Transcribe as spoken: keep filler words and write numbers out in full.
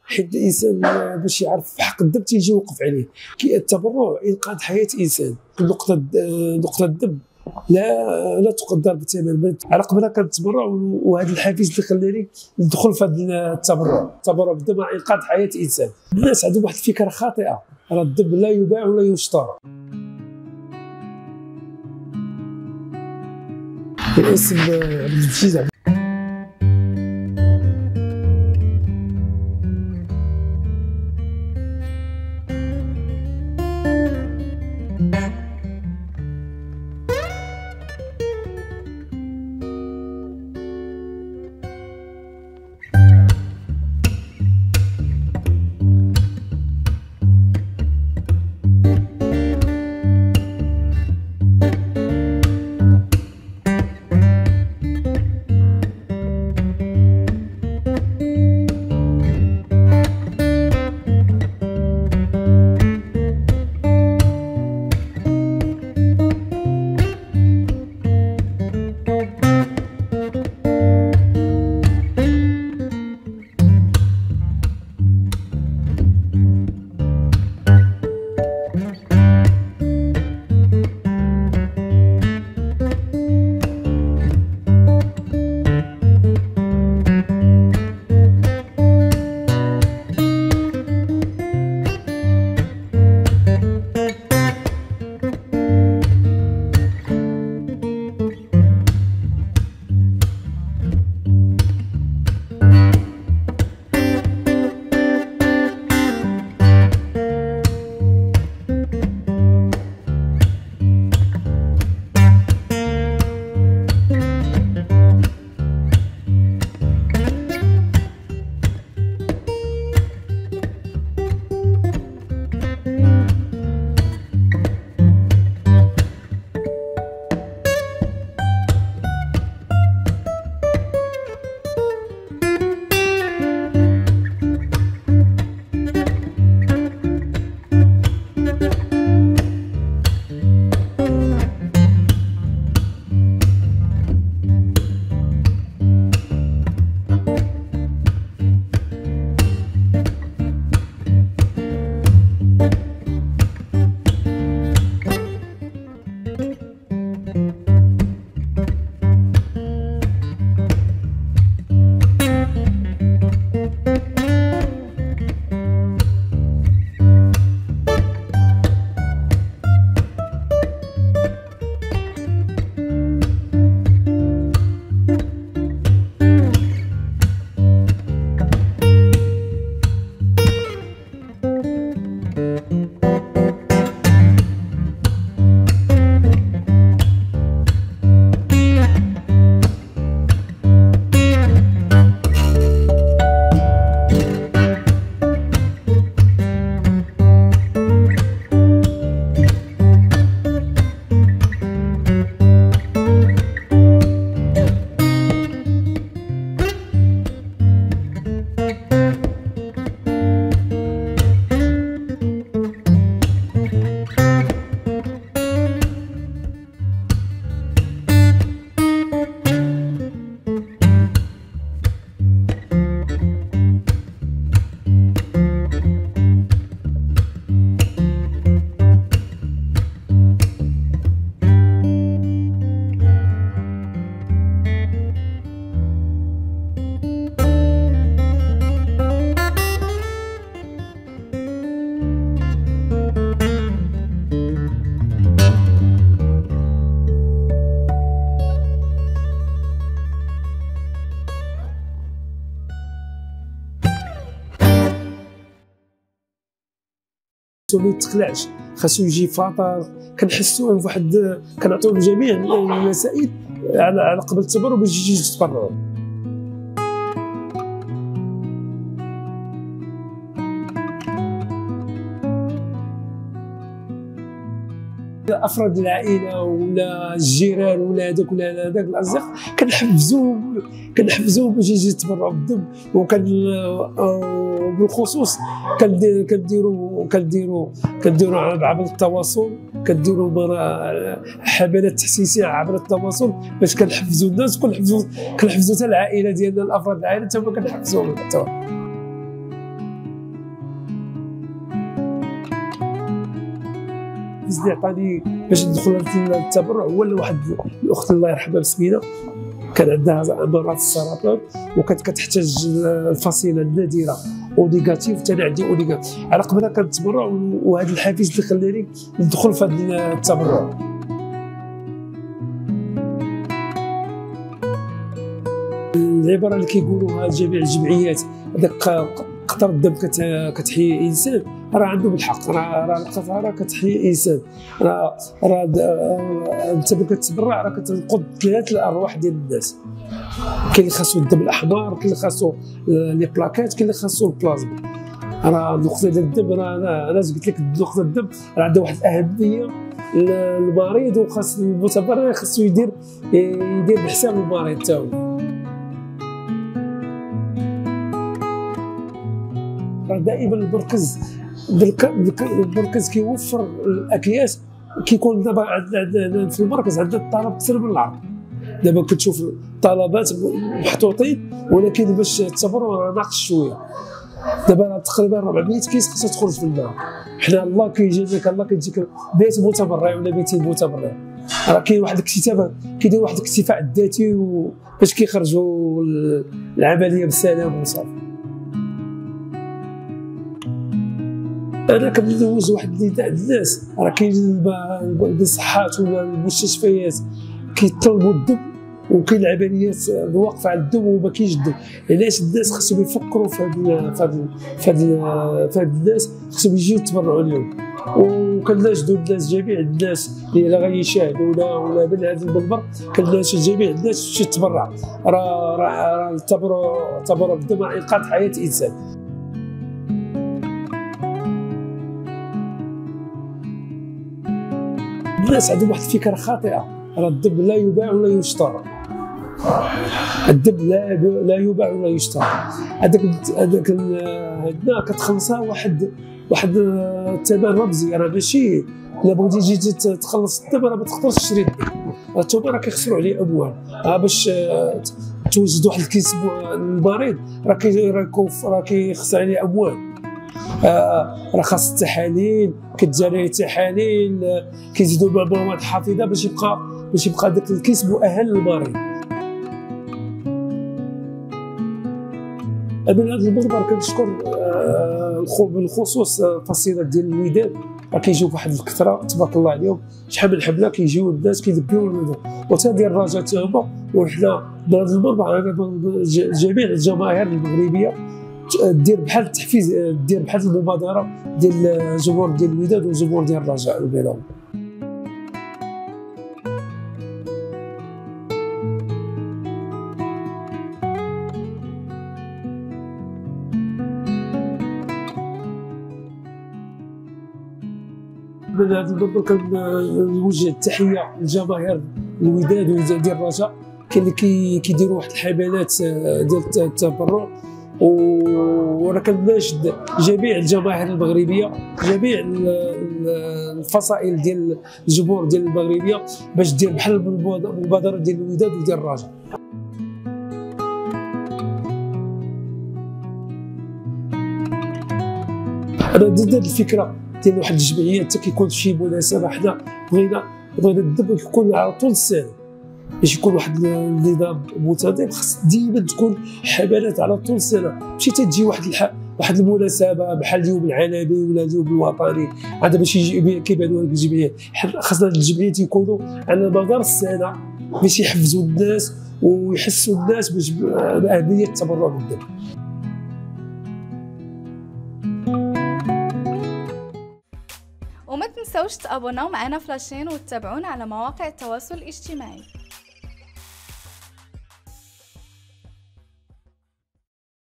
حيت الانسان باش يعرف حق الذنب تيجي يوقف عليه. كي التبرع انقاذ حياه انسان. نقطه نقطه الذنب لا لا تقدر بثمن. على قبلها كنتبرع، وهذا الحافز اللي خلاني ندخل في هذا التبرع. التبرع بالذنب راه انقاذ حياه انسان. الناس عندهم واحد الفكره خاطئه، راه الذنب لا يباع ولا يشترى. الاسم عبد المجيد. ما يتخلعش، خاصو يجي فاطر. كنحسوهم بواحد، كنعطيوهم جميع المسائل على على قبل التبرع باش يجي يتبرعوا. افراد العائله ولا الجيران ولا هذاك ولا هذاك الاصدقاء كنحفزوهم كنحفزوهم باش يجي يتبرعوا بالدم. وكان بالخصوص كنديروا كنديروا كنديروا عبر التواصل، كنديروا حملات تحسيسيه عبر التواصل باش كنحفزوا الناس، كنحفزوا كنحفزوا حتى العائله ديالنا، الافراد العائله حتى هما كنحفزوهم حتى الحافز اللي عطاني باش ندخل للتبرع هو واحد الاخت الله يرحمها مسكينه، كان عندها مرض السرطان وكانت كتحتاج الفصيله النادره او نيجاتيف، حتى انا عندي او نيجاتيف. على قبلها كنتبرع، وهذا الحافز اللي خلاني ندخل في هذا التبرع. العباره اللي كيقولوها جميع الجمعيات هذاك قطره الدم كتحيي انسان، راه عندهم الحق، راه راه القطره راه كتحيي انسان، راه راه انت ملي كتبرع راه كتنقذ ثلاث الارواح ديال الناس. كاين اللي خاصو الدم الاحمر، كاين اللي خاصو لي بلاكات، كاين اللي خاصو البلازما. راه نقطه ديال الدم، راه انا انا قلت لك نقطه الدم راه عندها واحد الاهميه للمريض، وخاص المتبرع خاصو يدير يدير بحساب المريض حتى هو. دائما المركز المركز كيوفر الاكياس، كيكون دابا عندنا في المركز عندنا الطلب اكثر من العرض. دابا كتشوف الطلبات محطوطين، ولكن باش التبرع ناقص شويه. دابا تقريبا أربعمية كيس خاصها تخرج في النهار. حنا الله كيجازيك، الله كيجيك مية متبرع ولا ميتين متبرع، راه كاين واحد الاكتفاء، كيدير واحد الاكتفاء الذاتي باش كيخرجوا العمليه بالسلام وصافي. انا كندوز واحد النداء للناس، راه كاين المصحات ولا المستشفيات كيطلبوا الدم، وكاين العمليات واقفه على الدم وما كاينش الدم. علاش الناس خاصهم يفكروا في هذا في هذا في هذا في هذا الناس خاصهم يجيو يتبرعوا اليوم. وكناشدوا الناس، جميع الناس اللي غيشاهدونا ولا من هذا المنبر، كناشد جميع الناس تمشي تتبرع. راه راه التبرع التبرع بالدم راه انقاذ حياه انسان. الناس عندهم واحد الفكره خاطئه، راه الدم لا يباع ولا يشترى. الدم لا لا يباع ولا يشترى. هذاك هذاك عندنا كتخلصها واحد واحد الثمن رمزي، راه ماشي الا بغيتي تجي تخلص الدم راه ما تقدرش تشري الدم، راه توما راه كيخسروا عليه اموال. راه باش توجد واحد الكيس للمريض راه راه كيخسر عليه اموال. آه راه خاص التحاليل، كتجري عليه تحاليل، كيزيدوا مع مواد حافظه باش يبقى باش يبقى داك الكيس مؤهل للمريض. انا من هذا المنبر كنشكر آه بالخصوص فصيله ديال الوداد، راه كيجيو بواحد الكثره تبارك الله عليهم، شحال من حمله كيجيو الناس كيلبيو، وتا ديال الرجاء تا هما. وحنا من هذا المنبر جميع الجماهير المغربيه دير بحال التحفيز، دير بحال المبادره ديال الجمهور ديال الوداد والجمهور ديال الرجاء البيضاوي. من هذا المنبر كنوجه التحيه لجماهير الوداد وديال الرجاء، كاين اللي كيديروا واحد الحملات ديال التبرع، وانا كناشد جميع الجماهير المغربيه، جميع الفصائل ديال الجمهور ديال المغربيه باش دير بحال المبادره ديال الوداد وديال الرجاء. انا ضد هذه الفكره ديال واحد الجمعيه حتى كيكون شي مناسبه. حنا بغينا بغينا الدم يكون على طول السنه باش يكون واحد النظام منتظم. خاص ديما تكون حملات على طول السنه، ماشي تجي واحد الح... واحد المناسبه بحال اليوم العالمي ولا اليوم الوطني هذا باش كيبانوا هاد الجمعيات. خاصنا الجمعيات يكونوا على مدار السنه باش يحفزوا الناس ويحسوا الناس باش باهميه التبرع بالدم. وما تنسوش تابوناو معنا في لاشين وتتابعونا على مواقع التواصل الاجتماعي.